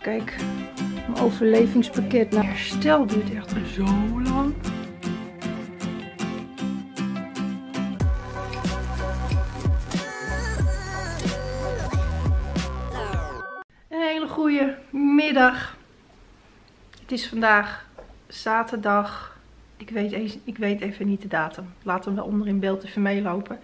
Kijk, mijn overlevingspakket naar herstel duurt echt zo lang. Een hele goede middag. Het is vandaag zaterdag. Ik weet even niet de datum. Laten we wel onder in beeld even meelopen.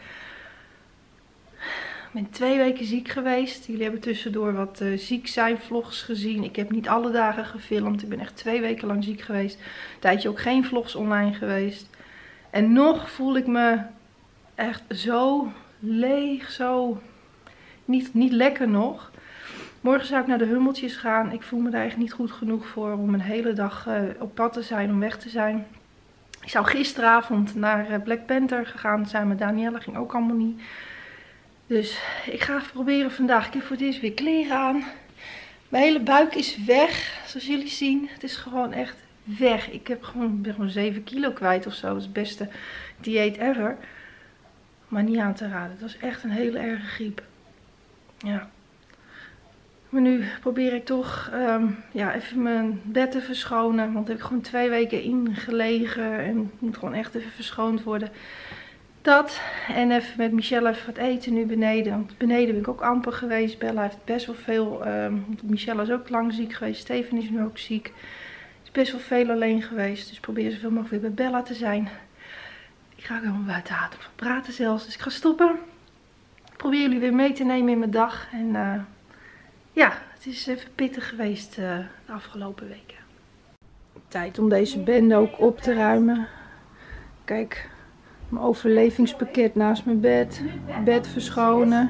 Ik ben 2 weken ziek geweest. Jullie hebben tussendoor wat ziek zijn vlogs gezien. Ik heb niet alle dagen gefilmd. Ik ben echt 2 weken lang ziek geweest. Een tijdje ook geen vlogs online geweest. En nog voel ik me echt zo leeg. Zo niet lekker nog. Morgen zou ik naar de Hummeltjes gaan. Ik voel me daar echt niet goed genoeg voor om een hele dag op pad te zijn, om weg te zijn. Ik zou gisteravond naar Black Panther gegaan zijn met Danielle. Ging ook allemaal niet. Dus ik ga even proberen vandaag. Ik heb voor het eerst weer kleren aan. Mijn hele buik is weg. Zoals jullie zien. Het is gewoon echt weg. Ik ben gewoon 7 kilo kwijt of zo. Dat is het beste dieet ever. Maar niet aan te raden. Het was echt een hele erge griep. Ja. Maar nu probeer ik toch even mijn bed te verschonen. Want daar heb ik gewoon 2 weken in gelegen. En het moet gewoon echt even verschoond worden. Dat. En even met Michelle even wat eten nu beneden. Want beneden ben ik ook amper geweest. Bella heeft best wel veel. Michelle is ook lang ziek geweest. Steven is nu ook ziek. Is best wel veel alleen geweest. Dus probeer zoveel mogelijk weer bij Bella te zijn. Ik ga ook helemaal buiten adem van praten zelfs. Dus ik ga stoppen. Ik probeer jullie weer mee te nemen in mijn dag. En ja, het is even pittig geweest de afgelopen weken. Tijd om deze bende ook op te ruimen. Kijk, mijn overlevingspakket naast mijn bed. Bed verschonen.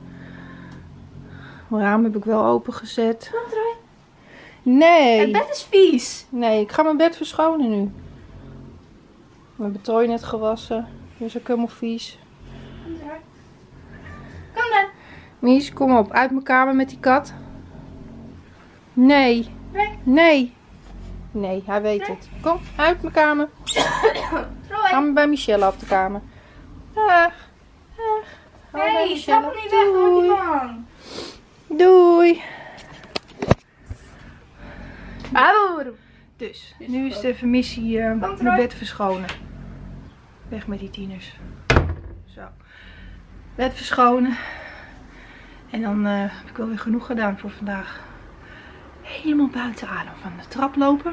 Mijn raam heb ik wel opengezet. Nee. Het bed is vies. Nee, ik ga mijn bed verschonen nu. Mijn betrooi net gewassen. Nu is ook helemaal vies. Kom dan. Mies, kom op. Uit mijn kamer met die kat. Nee. Nee. Nee, hij weet het. Kom, uit mijn kamer. Ga maar bij Michelle op de kamer. Dag. Dag. Nee, stap er niet weg, hoor die man. Doei. Dus, nu is het even missie mijn bed verschonen. Weg met die tieners. Zo. Bed verschonen. En dan heb ik wel weer genoeg gedaan voor vandaag. Helemaal buiten adem van de trap lopen.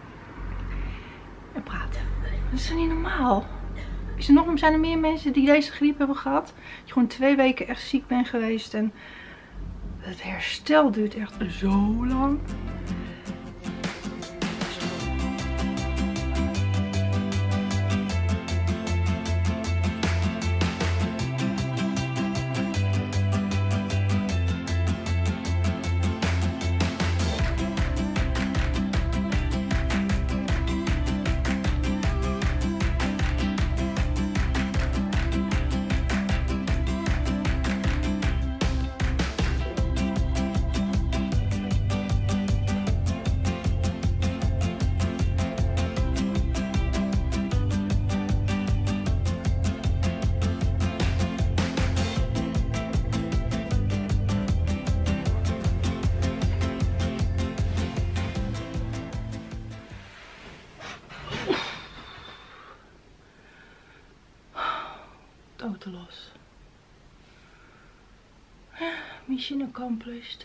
En praten. Dat is toch niet normaal? Zijn er meer mensen die deze griep hebben gehad? Dat je gewoon 2 weken echt ziek bent geweest. En het herstel duurt echt zo lang. Los. Mission accomplished.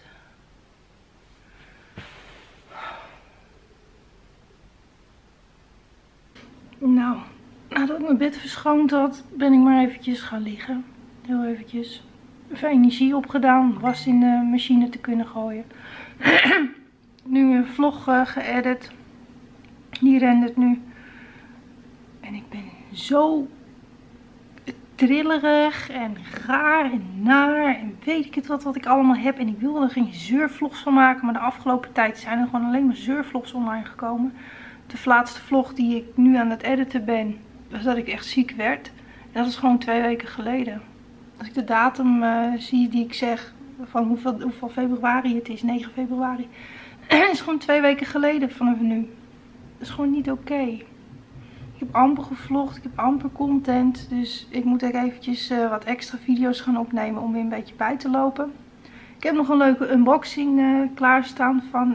Nou, nadat ik mijn bed verschoond had, ben ik maar eventjes gaan liggen. Heel eventjes. Even energie opgedaan, was in de machine te kunnen gooien. Nu een vlog geëdit. Die rendert nu. En ik ben zo trillerig en gaar en naar en weet ik het wat ik allemaal heb. En ik wilde er geen zeurvlogs van maken, maar de afgelopen tijd zijn er gewoon alleen maar zeurvlogs online gekomen. De laatste vlog die ik nu aan het editen ben, was dat ik echt ziek werd. En dat is gewoon 2 weken geleden. Als ik de datum zie die ik zeg van hoeveel februari het is, 9 februari. Het is gewoon 2 weken geleden vanaf nu. Dat is gewoon niet oké. Ik heb amper gevlogd, ik heb amper content. Dus ik moet ook eventjes wat extra video's gaan opnemen om weer een beetje bij te lopen. Ik heb nog een leuke unboxing klaarstaan van,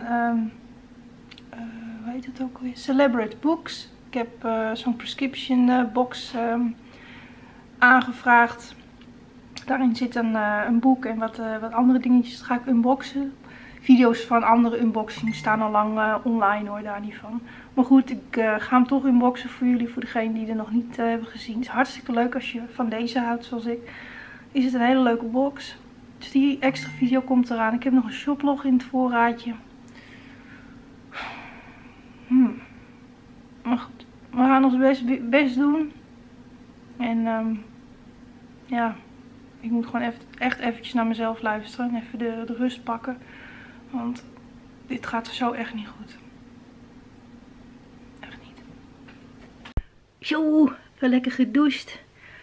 hoe heet het ook alweer? Celebrate Books. Ik heb zo'n prescription box aangevraagd. Daarin zit een boek en wat andere dingetjes. Dat ga ik unboxen. Video's van andere unboxings staan al lang online hoor, daar niet van. Maar goed, ik ga hem toch unboxen voor jullie, voor degenen die er nog niet hebben gezien. Het is hartstikke leuk als je van deze houdt zoals ik. Is het een hele leuke box. Dus die extra video komt eraan. Ik heb nog een shoplog in het voorraadje. Maar goed, we gaan ons best doen. En ja, ik moet gewoon echt eventjes naar mezelf luisteren. En even de rust pakken. Want dit gaat zo echt niet goed. Echt niet. Zo, wel lekker gedoucht.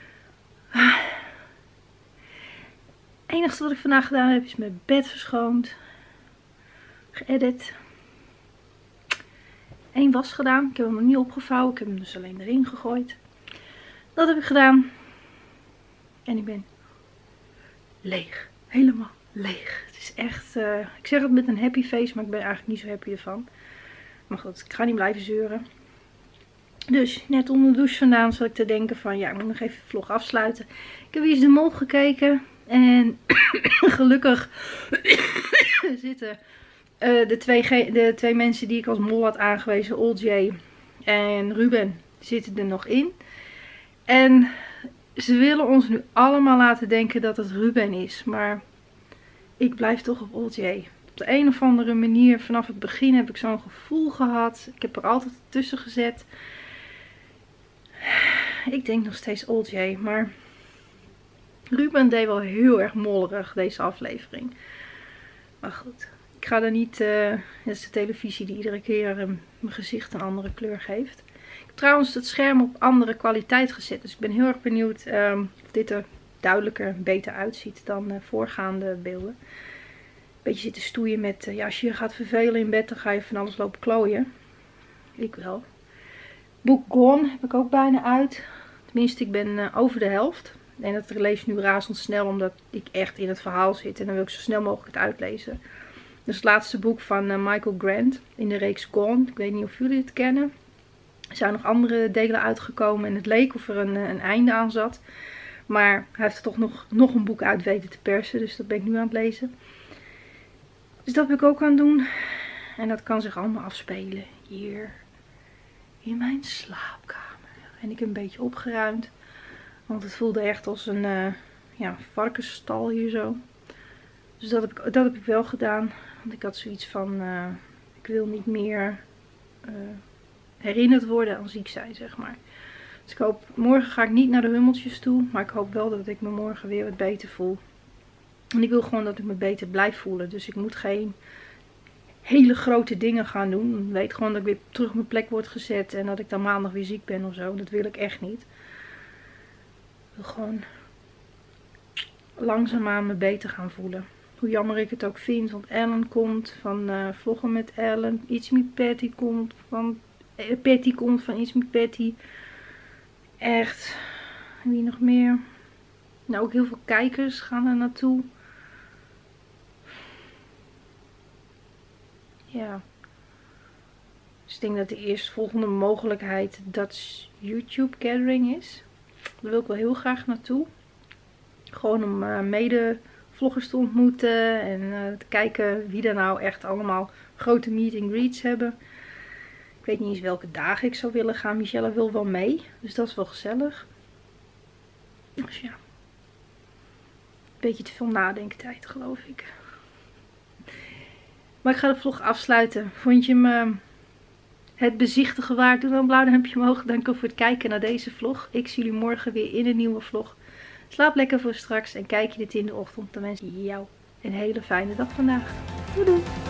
Het enige wat ik vandaag gedaan heb is mijn bed verschoond. Geëdit. 1 was gedaan. Ik heb hem nog niet opgevouwen. Ik heb hem dus alleen erin gegooid. Dat heb ik gedaan. En ik ben leeg. Helemaal leeg. Het is echt, ik zeg het met een happy face, maar ik ben eigenlijk niet zo happy ervan. Maar goed, ik ga niet blijven zeuren. Dus net onder de douche vandaan zat ik te denken van, ja, ik moet nog even de vlog afsluiten. Ik heb Wie is de Mol gekeken. En gelukkig zitten de twee mensen die ik als mol had aangewezen, OJ en Ruben, zitten er nog in. En ze willen ons nu allemaal laten denken dat het Ruben is. Maar ik blijf toch op OJ. Op de een of andere manier, vanaf het begin heb ik zo'n gevoel gehad. Ik heb er altijd tussen gezet. Ik denk nog steeds OJ, maar Ruben deed wel heel erg mollerig deze aflevering. Maar goed, ik ga er niet, het is de televisie die iedere keer mijn gezicht een andere kleur geeft. Ik heb trouwens het scherm op andere kwaliteit gezet. Dus ik ben heel erg benieuwd of dit er duidelijker, beter uitziet dan voorgaande beelden. Een beetje zitten stoeien met, ja, als je je gaat vervelen in bed, dan ga je van alles lopen klooien. Ik wel. Boek Gone heb ik ook bijna uit. Tenminste, ik ben over de helft. En dat lees nu razendsnel, omdat ik echt in het verhaal zit. En dan wil ik zo snel mogelijk het uitlezen. Dus het laatste boek van Michael Grant in de reeks Gone. Ik weet niet of jullie het kennen. Er zijn nog andere delen uitgekomen en het leek of er een einde aan zat. Maar hij heeft er toch nog een boek uit weten te persen. Dus dat ben ik nu aan het lezen. Dus dat ben ik ook aan het doen. En dat kan zich allemaal afspelen hier in mijn slaapkamer. En ik heb een beetje opgeruimd. Want het voelde echt als een varkensstal hier zo. Dus dat heb ik wel gedaan. Want ik had zoiets van, ik wil niet meer herinnerd worden aan ziek zijn, zeg maar. Dus ik hoop, morgen ga ik niet naar de hummeltjes toe. Maar ik hoop wel dat ik me morgen weer wat beter voel. En ik wil gewoon dat ik me beter blijf voelen. Dus ik moet geen hele grote dingen gaan doen. Ik weet gewoon dat ik weer terug op mijn plek word gezet. En dat ik dan maandag weer ziek ben of zo. Dat wil ik echt niet. Ik wil gewoon langzaamaan me beter gaan voelen. Hoe jammer ik het ook vind. Want Ellen komt van vloggen met Ellen. It's Me Patty komt van Patty komt van It's Me Patty. Echt. Wie nog meer? Nou, ook heel veel kijkers gaan er naartoe. Ja. Dus ik denk dat de eerstvolgende mogelijkheid Dutch YouTube Gathering is. Daar wil ik wel heel graag naartoe. Gewoon om mede-vloggers te ontmoeten. En te kijken wie er nou echt allemaal grote meet and greets hebben. Ik weet niet eens welke dagen ik zou willen gaan. Michelle wil wel mee. Dus dat is wel gezellig. Dus ja. Een beetje te veel nadenktijd, geloof ik. Maar ik ga de vlog afsluiten. Vond je me het bezichtigen waard? Doe dan een blauw duimpje omhoog. Dank voor het kijken naar deze vlog. Ik zie jullie morgen weer in een nieuwe vlog. Slaap lekker voor straks. En kijk je dit in de ochtend. Dan wens ik jou een hele fijne dag vandaag. Doei doei.